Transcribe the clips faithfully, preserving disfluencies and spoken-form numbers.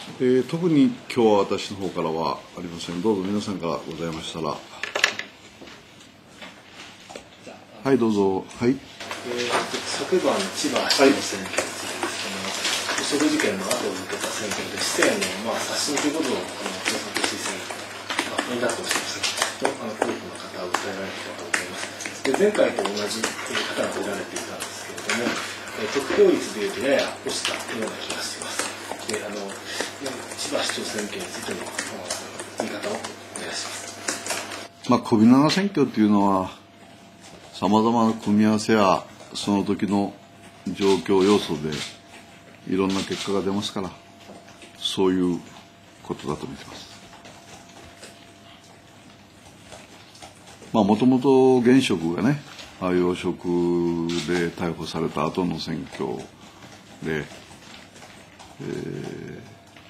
えー、特に今日は私の方からはありません。どうぞ皆さんからございましたら。はい、どうぞ。はい。えー、 昨晩、千葉市の選挙についてですけども、汚職事件の後を受けた選挙で、市政の、まあ、刷新ということを、共産党推薦、まあ、ポイントアウトしてましたと、あの、多くの方は訴えられていたと思います。で、前回と同じ方がおられていたんですけれども、えー、得票率でいうとやや落ちたような気がします。で、あの、千葉市長選挙についての言い方をお願いします。 まあ、小長選挙というのは、さまざまな組み合わせや、その時の状況要素で、いろんな結果が出ますから、そういうことだと見てます。まあ、もともと現職がね、要職で逮捕された後の選挙で、え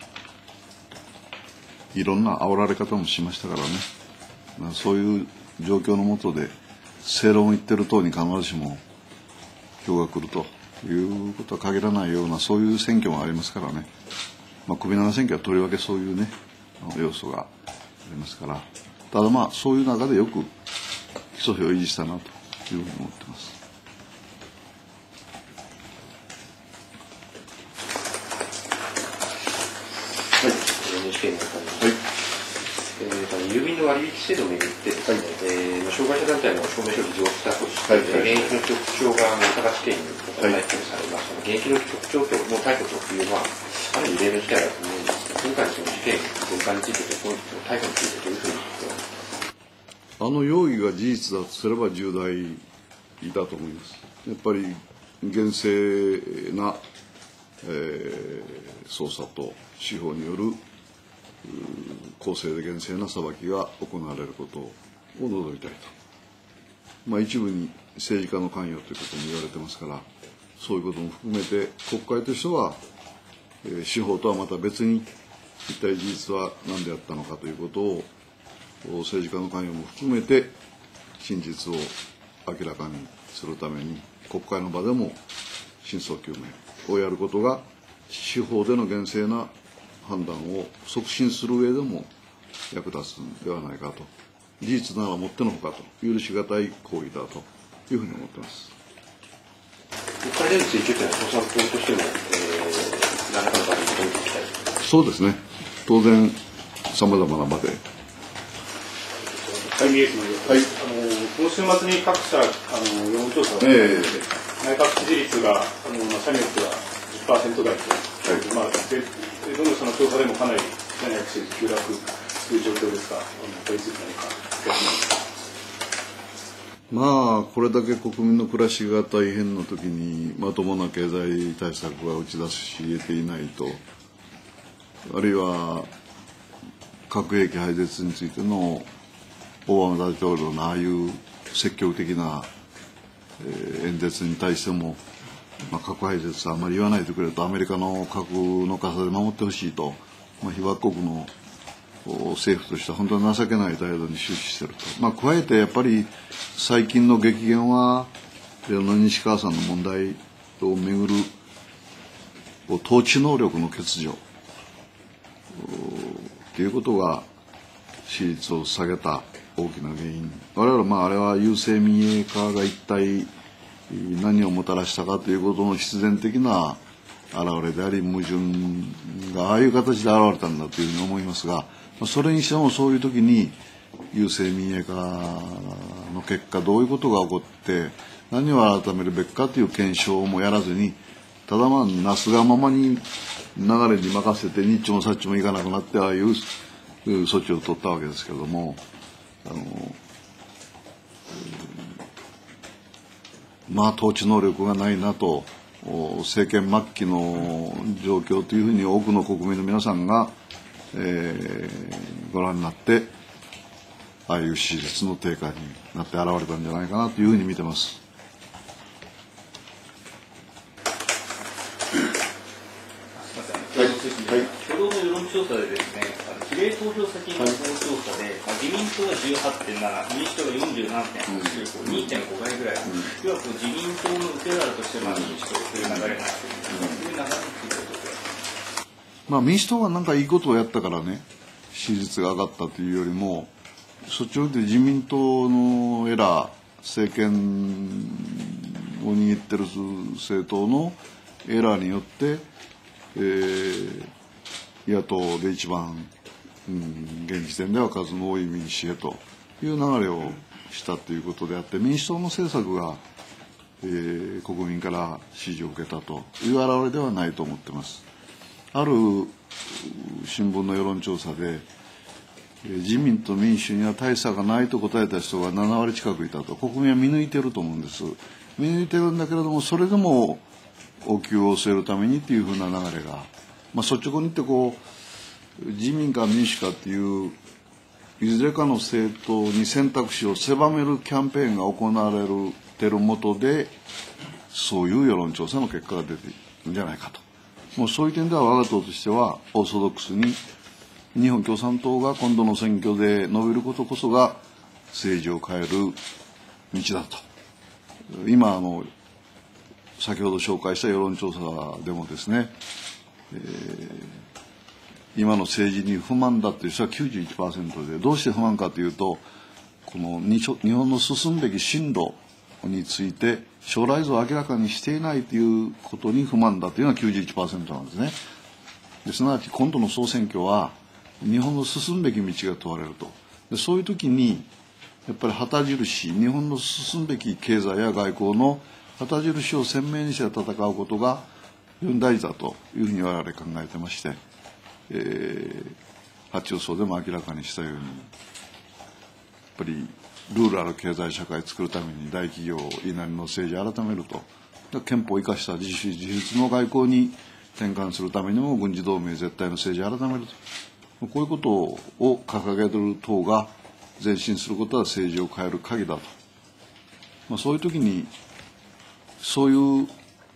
ー、いろんな煽られ方もしましたからね、まあ、そういう状況の下で正論を言ってる党に必ずしも票が来るということは限らないようなそういう選挙もありますからね、まあ、首長選挙はとりわけそういうね要素がありますから、ただまあそういう中でよく基礎票を維持したなというふうに思っています。 郵便の割引制度をめぐってですね、はいえー、障害者団体の証明書を偽造したとして、はいはい、現役の局長が大阪地検に逮捕されました、はい、現役の局長との逮捕というのは、ある異例の事態だと思うんですが、今回のその事件全般について、逮捕についてどういうふうに言ってますか。 あの容疑が事実だとすれば重大だと思います。やっぱり厳正な、えー、捜査と司法による公正で厳正な裁きが行われることを望みたいと、まあ、一部に政治家の関与ということも言われてますから、そういうことも含めて国会としては、えー、司法とはまた別に一体事実は何であったのかということを政治家の関与も含めて真実を明らかにするために国会の場でも真相究明をやることが司法での厳正な判断を促進する上でも役立つのではないかと、事実ならもってのほかと許し難い行為だというふうに思っています。 国会での追及というのは共産党としても、えー、何らかの場に求めていきたい。 そうですね。当然さまざまな場で。 はい、ミエスのようです。あのこの週末に各社あの世論調査を行って、えー、内閣支持率があの社によっては じゅっパーセント 台と、はいまあ、でどのその調査でもかなり社内支持率急落という状況ですが、これについて何かまあこれだけ国民の暮らしが大変な時にまともな経済対策が打ち出し得ていないと、あるいは核兵器廃絶についてのオバマ大統領のああいう積極的な、えー、演説に対しても、まあ、核廃絶はあまり言わないでくれと、アメリカの核の傘で守ってほしいと、まあ、被爆国の政府としては本当に情けない態度に終始していると、まあ、加えてやっぱり最近の激減は西川さんの問題をめぐる統治能力の欠如ということが支持率を下げた大きな原因。我々はまああれは郵政民営化が一体何をもたらしたかということの必然的な現れであり、矛盾がああいう形で現れたんだというふうに思いますが、それにしてもそういう時に郵政民営化の結果どういうことが起こって何を改めるべきかという検証もやらずに、ただまあなすがままに流れに任せてニッチもサッチもいかなくなってああいう措置を取ったわけですけれども、あのまあ統治能力がないなと、政権末期の状況というふうに多くの国民の皆さんが、えー、ご覧になってああいう支持率の低下になって現れたんじゃないかなというふうに見てます。 共同の世論調査でですね、比例投票先の調査で、まあ、自民党が じゅうはってんなな、民主党が よんじゅうななてんはち、うん、にてんご 倍ぐらい、うん、要はこう自民党の受け皿としてまあ民主党という流れになっている、うん、そういう流れについてはどうですか。 まあ、民主党がなんかいいことをやったからね支持率が上がったというよりも、そっちを見て自民党のエラー、政権を握ってる政党のエラーによって、えー、野党で一番、うん、現時点では数の多い民主へという流れをしたということであって、民主党の政策が、えー、国民から支持を受けたという表れではないと思っています。ある新聞の世論調査で、自民と民主には大差がないと答えた人がななわり近くいたと。国民は見抜いていると思うんです。見抜いているんだけれども、それでもお給を据えるためにというふうな流れが、まあ、率直に言ってこう自民か民主かっていういずれかの政党に選択肢を狭めるキャンペーンが行われるてるもとで、そういう世論調査の結果が出ているんじゃないかと。もうそういう点では我が党としてはオーソドックスに日本共産党が今度の選挙で伸びることこそが政治を変える道だと。今あの先ほど紹介した世論調査でもですね、えー、今の政治に不満だという人は きゅうじゅういちパーセント で、どうして不満かというと、この日本の進むべき進路について将来像を明らかにしていないということに不満だというのが きゅうじゅういちパーセント なんですね。ですなわち今度の総選挙は日本の進むべき道が問われると。でそういう時にやっぱり旗印、日本の進むべき経済や外交の旗印を鮮明にして戦うことが非常に大事だというふうに我々考えてまして、えー、発注層でも明らかにしたように、やっぱりルールある経済社会を作るために大企業以内の政治を改めると、憲法を生かした自主自立の外交に転換するためにも軍事同盟絶対の政治を改めると、こういうことを掲げている党が前進することは政治を変える鍵だと、まあ、そういう時にそういう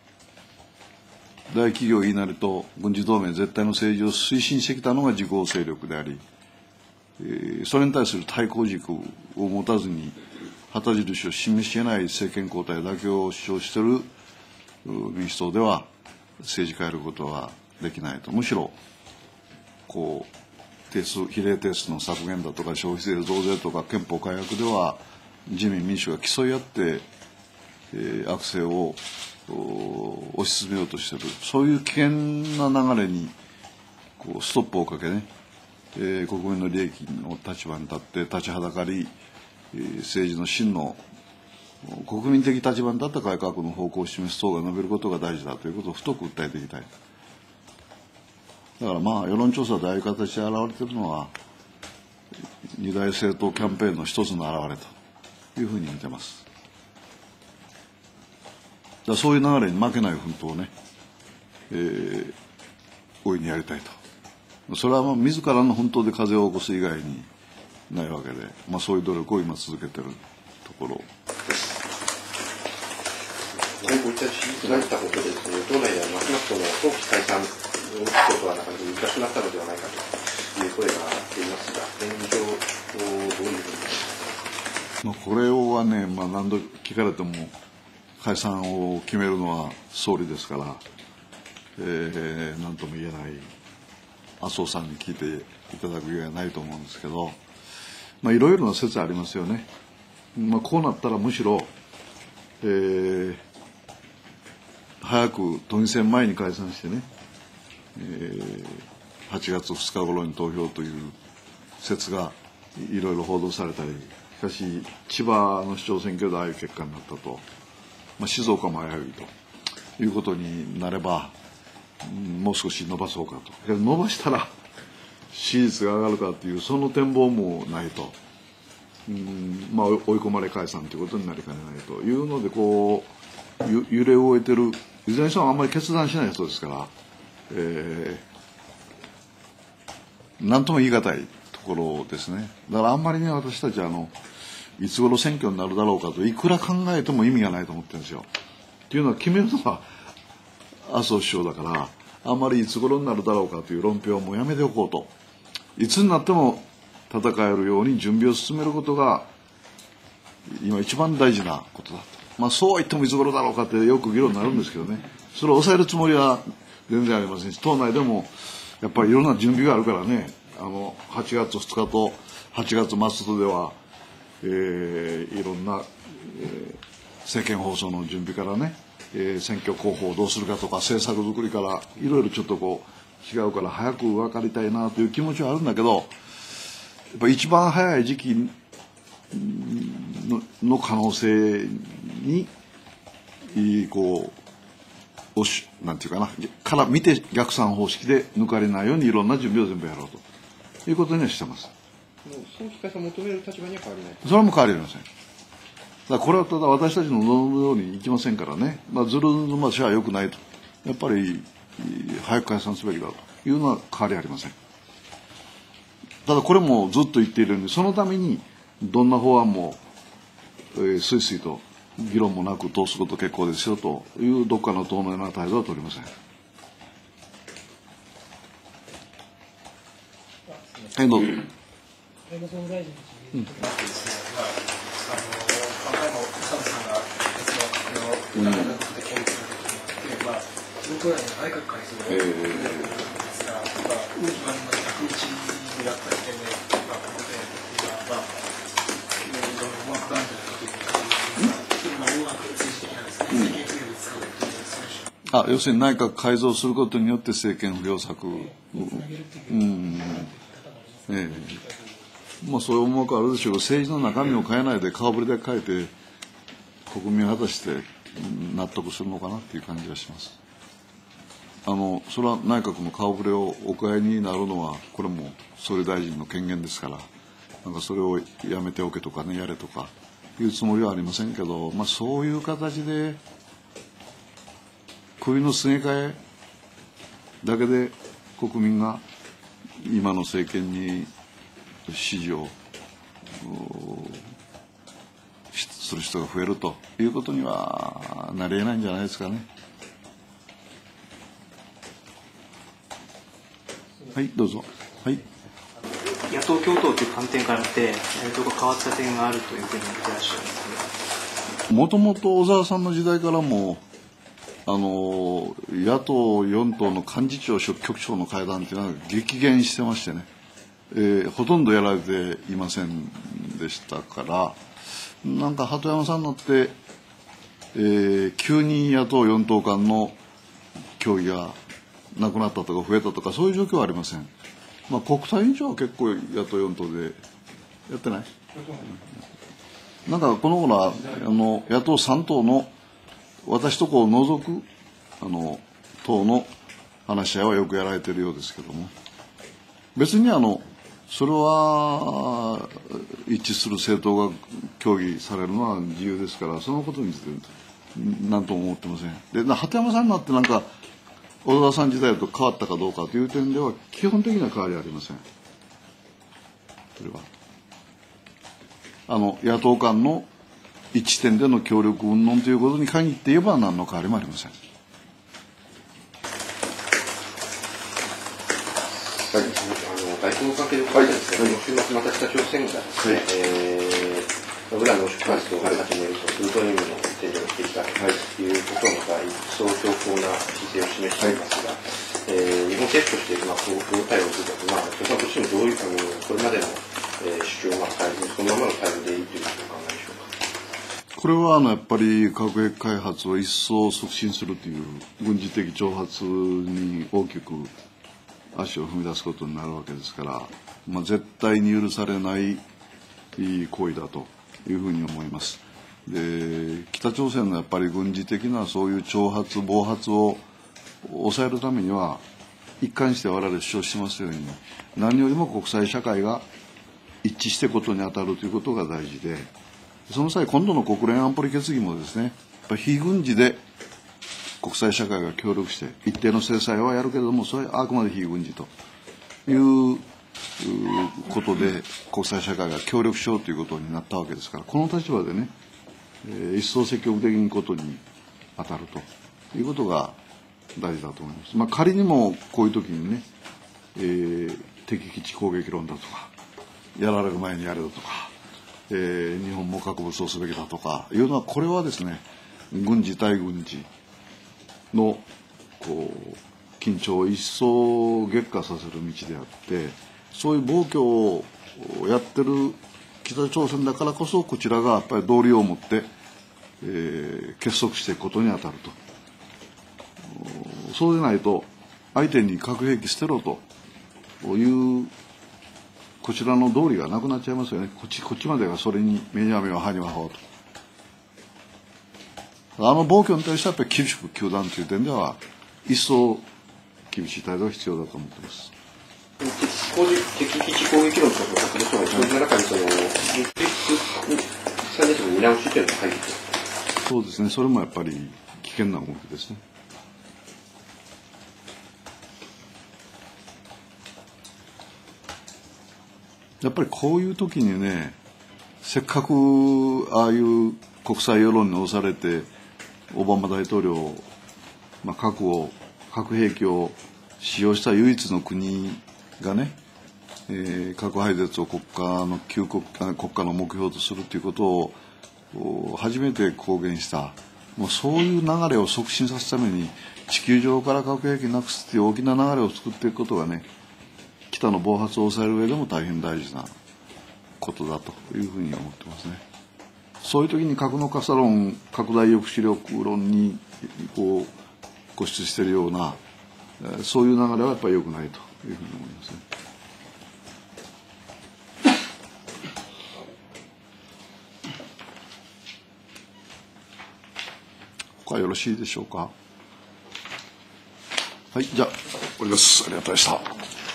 大企業言いなりと軍事同盟絶対の政治を推進してきたのが自公勢力であり、えー、それに対する対抗軸を持たずに旗印を示し得ない政権交代だけを主張している民主党では政治変えることはできないと。むしろこう定数比例定数の削減だとか消費税増税とか憲法改悪では自民民主が競い合って、えー、悪政を推し進めようとしている、そういう危険な流れにこうストップをかけね、えー、国民の利益の立場に立って立ちはだかり、えー、政治の真の国民的立場に立った改革の方向を示す党が伸びることが大事だということを太く訴えていきたい。だからまあ世論調査でああいう形で現れているのは二大政党キャンペーンの一つの表れというふうに見てます。だからそういう流れに負けない奮闘をね、えー、大いにやりたいと。それはまあ自らの奮闘で風を起こす以外にないわけで、まあ、そういう努力を今続けているところです。 こういった支持率が出たことでですね、党内ではますますとも早期解散のことはなかなか難しくなったのではないかという声が上がっていますが、現状をどういうふうに思いますか。 まあこれはね、まあ、何度聞かれても解散を決めるのは総理ですから、えー、何とも言えない麻生さんに聞いていただく以外はないと思うんですけど、まあ、いろいろな説ありますよね。まあ、こうなったらむしろ、えー、早く都議選前に解散してね、えー、はちがつふつか頃に投票という説がいろいろ報道されたり、しかし千葉の市長選挙でああいう結果になったと、まあ、静岡も危ういということになれば、うん、もう少し伸ばそうかと。伸ばしたら支持率が上がるかというその展望もないと、うんまあ、追い込まれ解散ということになりかねないというので、こうゆ揺れ動いてる、いずれにしてもあんまり決断しない人ですから、えー、なんとも言い難いところですね。だからあんまりね、私たちはあのいつ頃選挙になるだろうかといくら考えても意味がないと思ってるんですよ。っていうのは決めるのは麻生首相だから、あんまりいつ頃になるだろうかという論評をもうやめておこうと。いつになっても戦えるように準備を進めることが今一番大事なことだと。まあそう言ってもいつ頃だろうかってよく議論になるんですけどね、それを抑えるつもりは全然ありませんし、党内でもやっぱりいろんな準備があるからね、あのはちがつふつかとはちがつ末では、えー、いろんな、えー、政見放送の準備からね、えー、選挙候補をどうするかとか政策作りからいろいろちょっとこう違うから早く分かりたいなという気持ちはあるんだけど、やっぱ一番早い時期の, の可能性にこうおしなんていうかなから見て逆算方式で抜かれないようにいろんな準備を全部やろうということにはしてます。 早期解散を求める立場には変わりない。 それはもう変わりません。だからこれはただ私たちの望むようにいきませんからね、まあ、ずるずましは良くないと、やっぱり早く解散すべきだというのは変わりありません。ただこれもずっと言っているように、そのためにどんな法案も、えー、すいすいと議論もなく通すこと結構ですよというどっかの透明な態度は取りません。はい、どうぞ。 総務大臣についてですね、まあ、あの、まあ、前も佐野さんが別の閣僚を中々で検討されていて、まあ、自民党内の内閣改造をやるんですが、まあ、大きなひゃくいちになった時点で、まあ、ここで、まあ、いろいろ思惑があるんじゃないかということが、まあ、大枠政治的なですね、政権不要に使うという、 あ、要するに内閣改造することによって政権不要策をつなげるという、うん、ええ。まあそういう思惑あるでしょうが、政治の中身を変えないで顔ぶれだけ変えて国民は果たして納得するのかなっていう感じがします。あのそれは内閣の顔ぶれをお変えになるのはこれも総理大臣の権限ですから、なんかそれをやめておけとかね、やれとかいうつもりはありませんけど、まあそういう形で首のすげ替えだけで国民が今の政権に支持をする人が増えるということにはなり得ないんじゃないですかね。はい、どうぞ。はい。 野党共闘という観点から見て、野党が変わった点があるというふうに見てらっしゃるんですね。 もともと小沢さんの時代からもあの野党よん党の幹事長局長の会談というのは激減してましてね、えー、ほとんどやられていませんでしたから、なんか鳩山さんになって、えー、急に野党よん党間の協議がなくなったとか増えたとかそういう状況はありません。まあ、国対委員長は結構野党よん党でやってない、うん、なんかこの頃はあの野党さん党の私とこを除くあの党の話し合いはよくやられているようですけども、別にあのそれは一致する政党が協議されるのは自由ですから、そのことについて何とも思ってません。で鳩山さんになってなんか小沢さん時代と変わったかどうかという点では基本的な変わりはありません。それはあの野党間の一致点での協力云々ということに限って言えば何の変わりもありません。 はい、あの外交の関係で伺いたいんですが、はい、この週末また北朝鮮がですね、はい、えー、ウラン濃縮活動が始めるとプルトニウムの天井をしてきたということの場合、一層強硬な姿勢を示していますが、はい、えー、日本政府として、まあ、こう対応すると、まあ、共産党としてもどういうあのこれまでの、えー、主張が変えずにそのままの対応でいいということをお考えでしょうか。 これはあのやっぱり核兵器開発を一層促進するという軍事的挑発に大きく足を踏み出すことになるわけですから、まあ、絶対に許されない行為だというふうに思います。で、北朝鮮のやっぱり軍事的なそういう挑発暴発を抑えるためには一貫して我々主張してますように、何よりも国際社会が一致してことに当たるということが大事で、その際今度の国連安保理決議もですね、やっぱり非軍事で国際社会が協力して一定の制裁はやるけれども、それはあくまで非軍事ということで国際社会が協力しようということになったわけですから、この立場でね、えー、一層積極的にことに当たるということが大事だと思います。まあ、仮にもこういう時にね、えー、敵基地攻撃論だとか、やられる前にやれるとか、えー、日本も核武装すべきだとかいうのは、これはですね、軍事対軍事のこう緊張を一層激化させる道であって、そういう暴挙をやってる北朝鮮だからこそ、こちらがやっぱり道理を持って、えー、結束していくことに当たると。そうでないと相手に核兵器捨てろというこちらの道理がなくなっちゃいますよね。こっちこっちまでがそれに目には目を歯には歯をと。あの暴挙に対してはやっぱり厳しく糾弾という点では一層厳しい態度が必要だと思っています。 敵基地攻撃論とかその人がそういう中にそのさんねん生の見直しというのが入ってそうですね。それもやっぱり危険な動きですね。やっぱりこういう時にね、せっかくああいう国際世論に押されてオバマ大統領、まあ、核を核兵器を使用した唯一の国がね、えー、核廃絶を国家の旧国国家の目標とするということを初めて公言した。もうそういう流れを促進させるために地球上から核兵器なくすという大きな流れを作っていくことがね、北の暴発を抑える上でも大変大事なことだというふうに思ってますね。そういう時に核の傘論、拡大抑止力論にこう固執しているような、そういう流れはやっぱり良くないというふうに思いますね。他よろしいでしょうか。はい、じゃあ終わります。ありがとうございました。